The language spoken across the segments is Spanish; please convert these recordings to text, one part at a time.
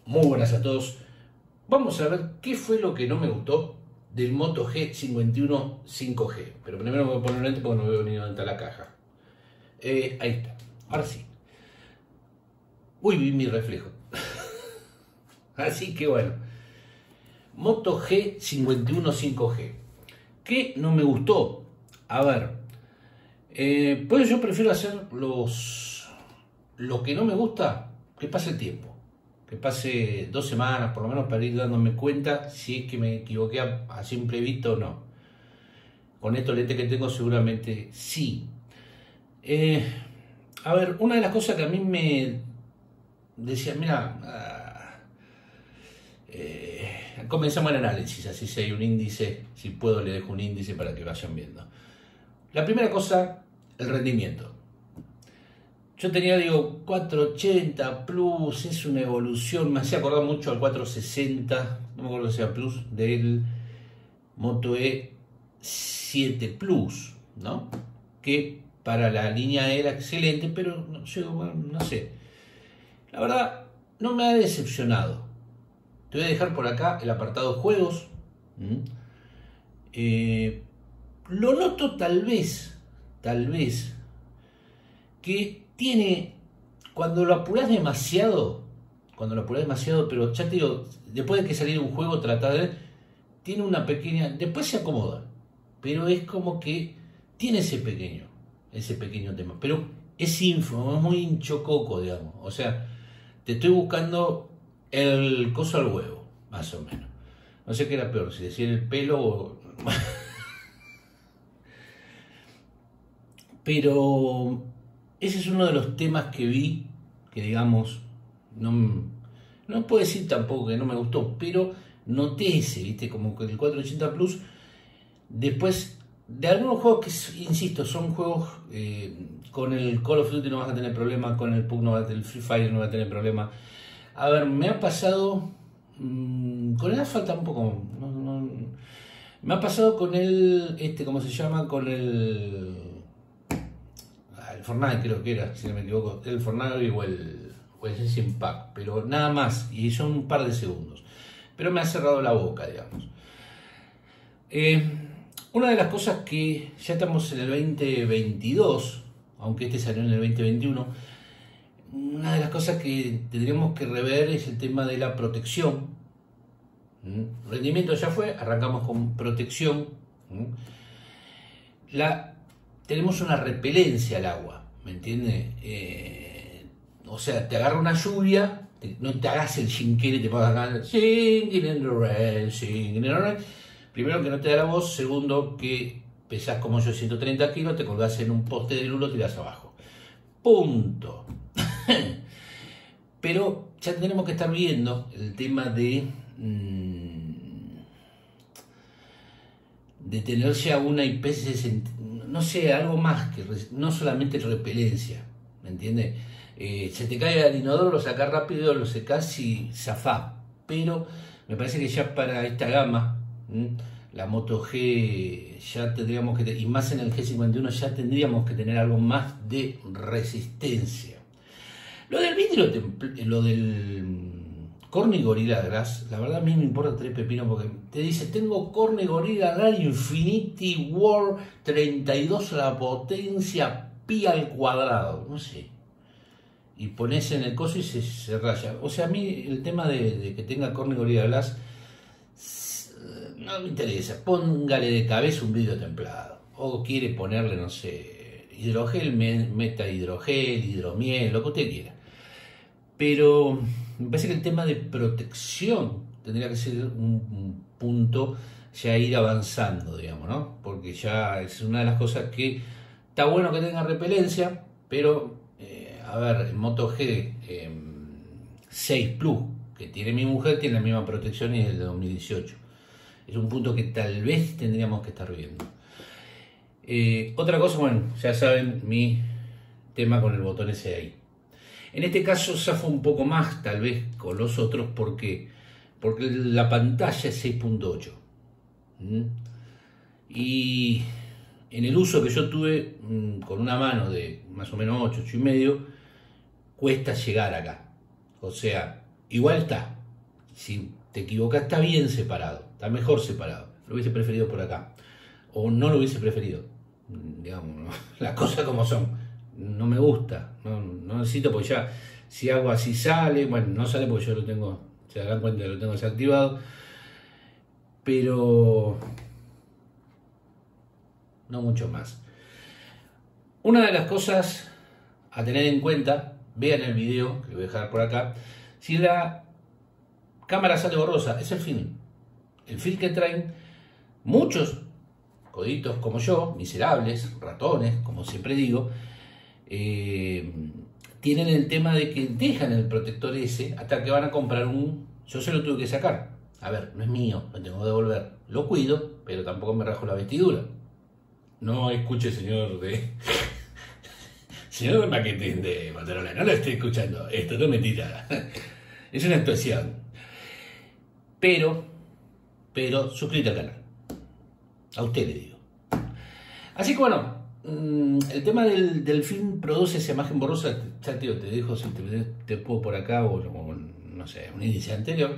Muy buenas a todos. Vamos a ver qué fue lo que no me gustó del Moto G51 5G. Pero primero me voy a poner lente porque no veo ni dónde está la caja. Ahí está. Ahora sí. Uy, vi mi reflejo. Así que bueno. Moto G51 5G. ¿Qué no me gustó? A ver. Pues yo prefiero hacer lo que no me gusta, que pase el tiempo. Que pase 2 semanas por lo menos para ir dándome cuenta si es que me equivoqué a simple vista o no. Con estos lentes que tengo seguramente sí. A ver, una de las cosas que a mí me decía, mira, comenzamos el análisis, así si hay un índice, si puedo le dejo un índice para que vayan viendo. La primera cosa, el rendimiento. Yo tenía, digo, 480 Plus, es una evolución, me hacía acordar mucho al 460, no me acuerdo si sea Plus, del Moto E7 Plus, ¿no? Que para la línea era excelente, pero no, yo, bueno, no sé. La verdad, no me ha decepcionado. Te voy a dejar por acá el apartado juegos. Lo noto tal vez, que tiene, cuando lo apurás demasiado, pero ya te digo, después de que salir un juego, tratar de, tiene una pequeña, después se acomoda, pero es como que tiene ese pequeño tema, pero es ínfimo, es muy hinchococo, digamos, o sea, te estoy buscando el coso al huevo, más o menos. No sé qué era peor, si decir el pelo o... Pero ese es uno de los temas que vi, que digamos, no puedo decir tampoco que no me gustó, pero noté ese, ¿viste? Como que el 480 Plus, después de algunos juegos que, insisto, son juegos, con el Call of Duty no vas a tener problema, con el PUBG no vas a tener, el Free Fire no vas a tener problema. A ver, me ha pasado, con el Asphalt tampoco, me ha pasado con el, ¿cómo se llama? Con el Fortnite creo que era, si no me equivoco, el Fortnite o el Genshin Impact, pero nada más, y son un par de segundos. Pero me ha cerrado la boca, digamos. Una de las cosas que ya estamos en el 2022, aunque este salió en el 2021, una de las cosas que tendríamos que rever es el tema de la protección. Rendimiento ya fue, arrancamos con protección. Tenemos una repelencia al agua, ¿me entiendes? O sea, te agarra una lluvia, no te hagas el shinker y te pongas acá, singing in the rain, singing in the rain. Primero que no te da la voz, segundo que pesás como yo 130 kilos, te colgás en un poste de luz, lo tirás abajo. Punto. Pero ya tenemos que estar viendo el tema de tener ya una IPS, no sé, algo más que no solamente repelencia, ¿me entiendes? Se te cae al inodoro, lo sacás rápido, lo secás y zafá. Pero me parece que ya para esta gama, la Moto G, ya tendríamos que, y más en el G51, ya tendríamos que tener algo más de resistencia. Lo del vidrio, lo del Corning Gorilla Glass, la verdad a mí me importa 3 pepinos porque te dice, tengo Corning Gorilla Glass Infinity War 32 a la potencia pi al cuadrado, no sé. Y pones en el coso y se raya. O sea, a mí el tema de que tenga Corning Gorilla Glass no me interesa. Póngale de cabeza un vidrio templado. O quiere ponerle, no sé, hidrogel, meta hidrogel, hidromiel, lo que usted quiera. Pero me parece que el tema de protección tendría que ser un punto ya ir avanzando, digamos, ¿no? Porque ya es una de las cosas que está bueno que tenga repelencia, pero, a ver, el Moto G 6 Plus que tiene mi mujer tiene la misma protección y es el de 2018. Es un punto que tal vez tendríamos que estar viendo. Otra cosa, bueno, ya saben mi tema con el botón ese ahí. En este caso zafo un poco más, tal vez, con los otros, porque la pantalla es 6.8. Y en el uso que yo tuve con una mano de más o menos 8, 8 y medio, cuesta llegar acá. O sea, igual está. Si te equivocas, está bien separado, está mejor separado. Lo hubiese preferido por acá, o no lo hubiese preferido, digamos, ¿no? Las cosas como son. No me gusta, no necesito, porque ya si hago así sale, bueno, no sale porque yo lo tengo, se darán cuenta que lo tengo desactivado, pero no mucho más. Una de las cosas a tener en cuenta, vean el video que lo voy a dejar por acá, si la cámara sale borrosa, es el film. El film que traen muchos coditos como yo, miserables, ratones, como siempre digo, tienen el tema de que dejan el protector ese hasta que van a comprar un... Yo se lo tuve que sacar. A ver, no es mío, lo tengo que devolver. Lo cuido, pero tampoco me rajo la vestidura. No escuche, señor de... señor de marketing de Motorola, no lo estoy escuchando. Esto no es mentira. Es una actuación. Pero, suscríbete al canal. A usted le digo. Así que bueno, el tema del film produce esa imagen borrosa. Ya tío, te dejo si te puedo por acá o no sé, un índice anterior.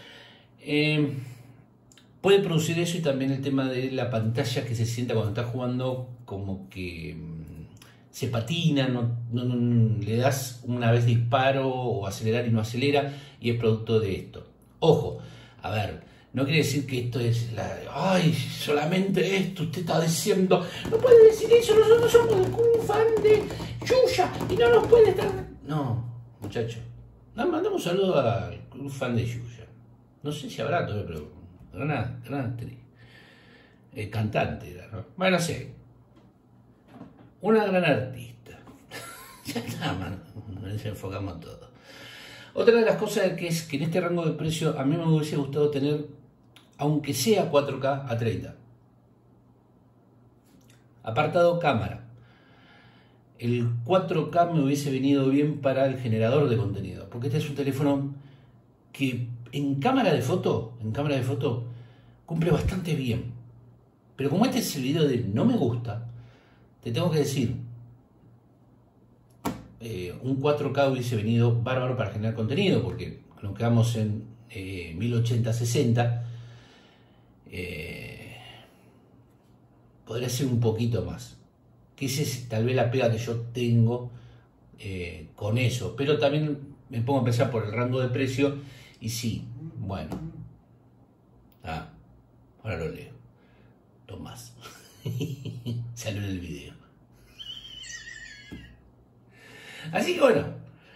Puede producir eso y también el tema de la pantalla que se sienta cuando estás jugando como que se patina, le das una vez disparo o acelerar y no acelera y es producto de esto. Ojo, a ver, no quiere decir que esto es ay, solamente esto, usted está diciendo, no puede decir eso, nosotros somos un fan de Yuya y no nos puede estar... No, muchacho, mandamos un saludo al club fan de Yuya. No sé si habrá todavía, pero gran actriz. Cantante era, ¿no? Bueno, sí. Una gran artista. Ya está, man. Nos enfocamos todo. Otra de las cosas que es que en este rango de precio a mí me hubiese gustado tener, aunque sea 4K a 30. Apartado cámara. El 4K me hubiese venido bien para el generador de contenido, porque este es un teléfono que en cámara de foto cumple bastante bien. Pero como este es el video de no me gusta, te tengo que decir, un 4K hubiese venido bárbaro para generar contenido, porque nos quedamos en 1080-60, podría ser un poquito más. Que esa es tal vez la pega que yo tengo con eso, pero también me pongo a pensar por el rango de precio y sí, bueno, ahora lo leo. Tomás. Salió en el video. Así que bueno,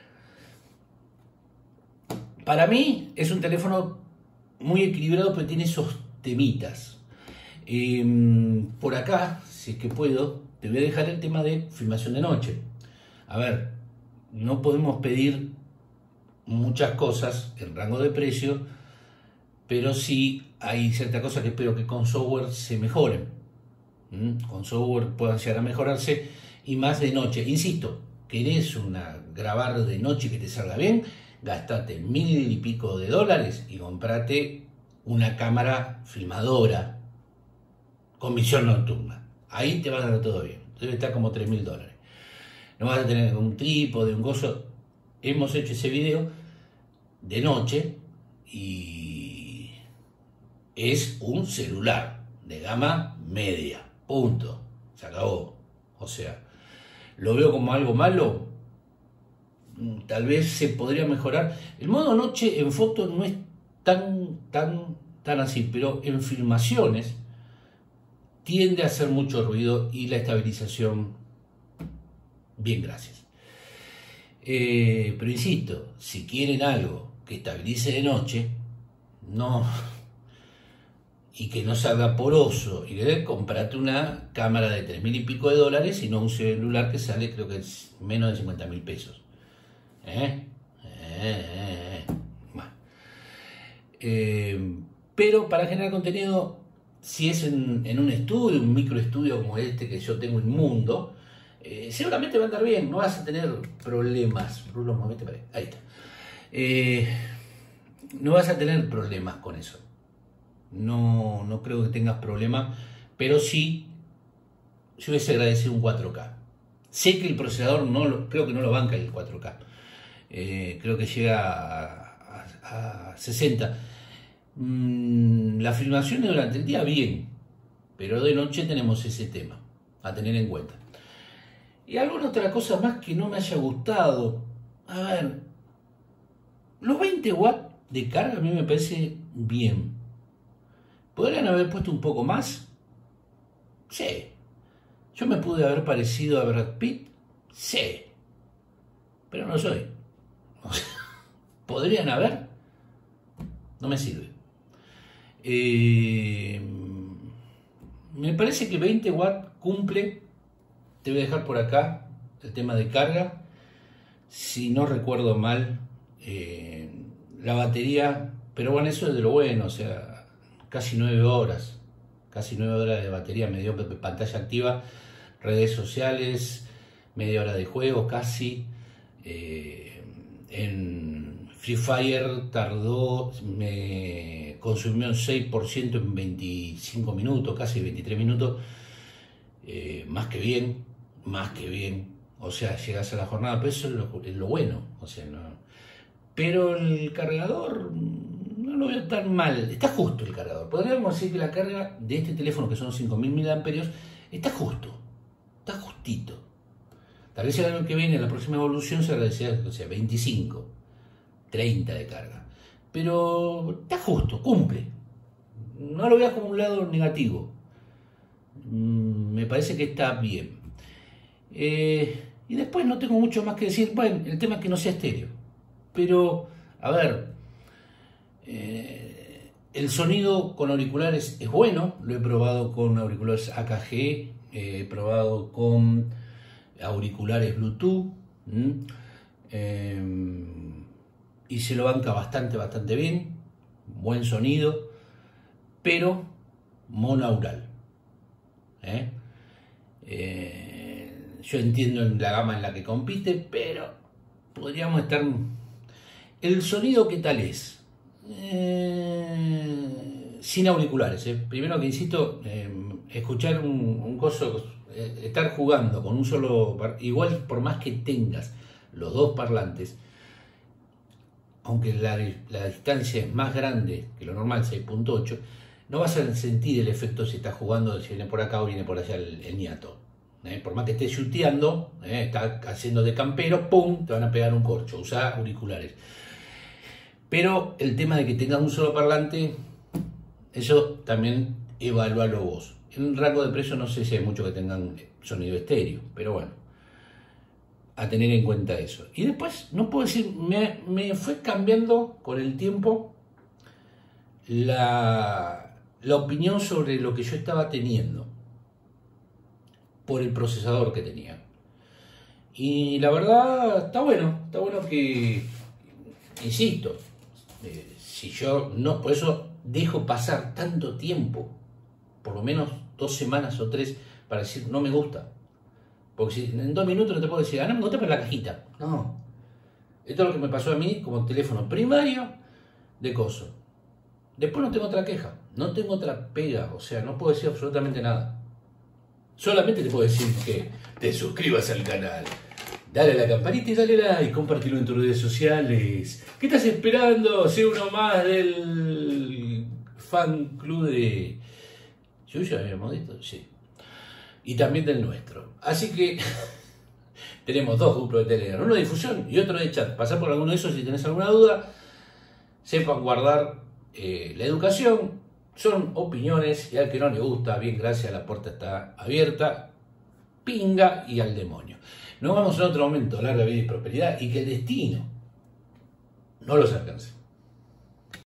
para mí es un teléfono muy equilibrado, pero tiene esos temitas. Por acá, si es que puedo, te voy a dejar el tema de filmación de noche. A ver, no podemos pedir muchas cosas en rango de precio, pero sí hay ciertas cosas que espero que con software se mejoren. Con software puedan llegar a mejorarse y más de noche. Insisto, querés grabar de noche que te salga bien, gastate $1000 y pico y comprate una cámara filmadora con visión nocturna. Ahí te va a dar todo bien. Debe estar como $3000. No vas a tener un trípode, un gozo. Hemos hecho ese video de noche y es un celular de gama media. Punto. Se acabó. O sea, lo veo como algo malo. Tal vez se podría mejorar. El modo noche en foto no es tan así, pero en filmaciones tiende a hacer mucho ruido y la estabilización, bien, gracias. Pero insisto, si quieren algo que estabilice de noche, y que no salga poroso, y comprate una cámara de $3000 y pico y no un celular que sale, creo que es menos de 50.000 pesos. Bueno. Pero para generar contenido, si es en un estudio, un microestudio como este que yo tengo inmundo, seguramente va a andar bien, no vas a tener problemas. Ahí está. No vas a tener problemas con eso. No creo que tengas problemas, pero sí, yo hubiese agradecido un 4K. Sé que el procesador creo que no lo banca el 4K. Creo que llega a 60. La filmación durante el día bien, pero de noche tenemos ese tema a tener en cuenta. Y alguna otra cosa más que no me haya gustado. A ver, los 20 watts de carga a mí me parece bien. ¿Podrían haber puesto un poco más? Sí. ¿Yo me pude haber parecido a Brad Pitt? Sí. Pero no soy. ¿Podrían haber? No me sirve. Me parece que 20 watts cumple. Te voy a dejar por acá el tema de carga. Si no recuerdo mal, la batería, pero bueno, eso es de lo bueno, o sea, casi 9 horas de batería me dio pantalla activa, redes sociales, media hora de juego casi. En Free Fire me consumió un 6% en 25 minutos, casi 23 minutos, más que bien. O sea, llegas a la jornada, pero eso es lo bueno, o sea, no. Pero el cargador no lo veo tan mal, está justo el cargador. Podríamos decir que la carga de este teléfono, que son 5000 mAh, está justito. Tal vez el año que viene, la próxima evolución, se agradecería, o sea, 25, 30 de carga. Pero está justo, cumple. No lo veo como un lado negativo. Me parece que está bien. Y después no tengo mucho más que decir. Bueno, el tema es que no sea estéreo. Pero, a ver, el sonido con auriculares es bueno. Lo he probado con auriculares AKG, he probado con auriculares Bluetooth. Y se lo banca bastante bien. Buen sonido, pero monaural. Yo entiendo en la gama en la que compite, pero podríamos estar... ¿El sonido qué tal es? Sin auriculares. Primero que insisto, escuchar un coso, estar jugando con un solo... Igual por más que tengas los dos parlantes, aunque la distancia es más grande que lo normal, 6.8, no vas a sentir el efecto si estás jugando, si viene por acá o viene por allá el niato. Por más que estés chuteando, estás haciendo de campero, ¡pum!, te van a pegar un corcho. Usa auriculares. Pero el tema de que tengas un solo parlante, eso también evalúalo vos. En un rango de precio no sé si hay muchos que tengan sonido estéreo, pero bueno, a tener en cuenta eso. Y después, no puedo decir, me fue cambiando con el tiempo la opinión sobre lo que yo estaba teniendo por el procesador que tenía. Y la verdad está bueno que, insisto, si yo no, por eso dejo pasar tanto tiempo, por lo menos 2 semanas o 3, para decir no me gusta. Porque si en 2 minutos no te puedo decir, no me gusta por la cajita. No. Esto es lo que me pasó a mí como teléfono primario de coso. Después no tengo otra queja, no tengo otra pega, o sea, no puedo decir absolutamente nada. Solamente te puedo decir que te suscribas al canal, dale a la campanita y dale like, compartirlo en tus redes sociales. ¿Qué estás esperando? Sé uno más del fan club de Yuya, habíamos dicho, sí. Y también del nuestro. Así que tenemos 2 grupos de Telegram, uno de difusión y otro de chat. Pasá por alguno de esos si tenés alguna duda. Sepan guardar la educación. Son opiniones y al que no le gusta, bien, gracias, la puerta está abierta. Pinga y al demonio. Nos vamos en otro momento. Larga vida y prosperidad y que el destino no los alcance.